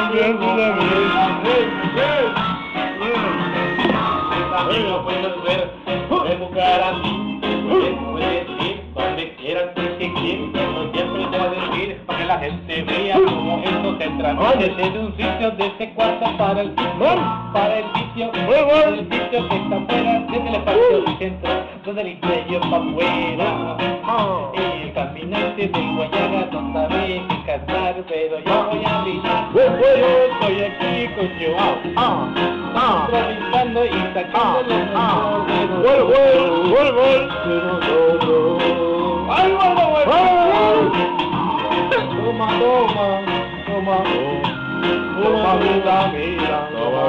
También lo puedes ver de tu cara a ti. Puedes ir donde quieras, que quieras. No siempre te va a decir para que la gente vea cómo esto se transmite desde un sitio, de este cuarto para el sitio, del sitio que está fuera, desde el espacio del centro, donde el interior para afuera. El caminante del Guayaga no sabe qué cantar, pero yo voy a brillar. Yo estoy aquí con yo, improvisando y sacando los Toma vida, mira, toma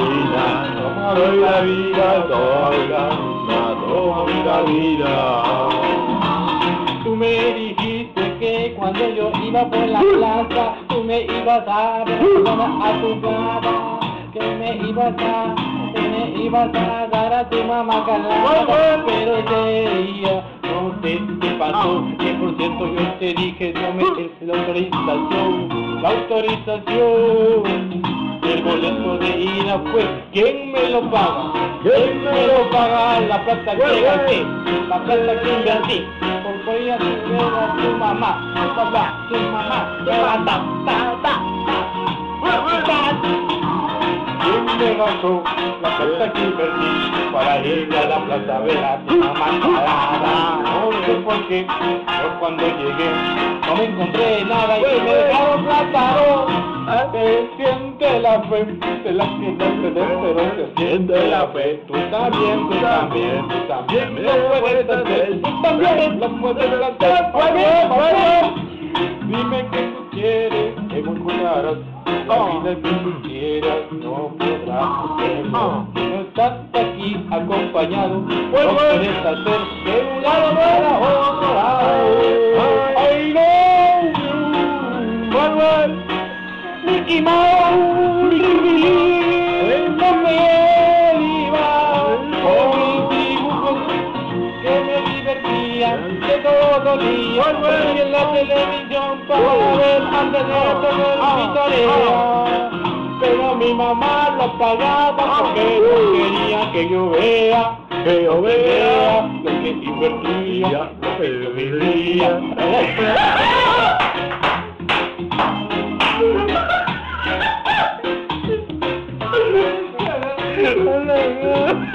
vida. Tú me dijiste que cuando yo iba por la plaza, tú me ibas a ver a tu cara, que me ibas a dar a tu mamá calada, pero ese día no sé qué pasó, que por cierto yo te dije no me des la autorización. El boleto de ida fue, ¿quién me lo paga? ¿Quién me lo paga? La plata que gasté, la plata que invertí, por ir a tu mamá, tu papá, tu mamá, ¿quién me gastó la plata que invertí para ir a la plaza a ver a tu mamá calada? No sé por qué, yo cuando llegué no me encontré nada y me dejaron plátano. Se siente la fe, se la siente pero se siente la fe. Tú también lo puedes hacer, tú también lo puedes hacer, puedes. Dime que tú quieres, que encontrarás la vida que tú quieras, no podrás hacerlo. No estás aquí acompañado, no puedes hacer de un lado para otro lado. I know you, Mickey Mouse, no me iba con mis dibujos que me divertían de todos los días y en la televisión para ver antes de todo el vitoreo. Pero mi mamá lo pagaba porque no quería que yo vea lo que invertía, lo que yo vivía. Hola,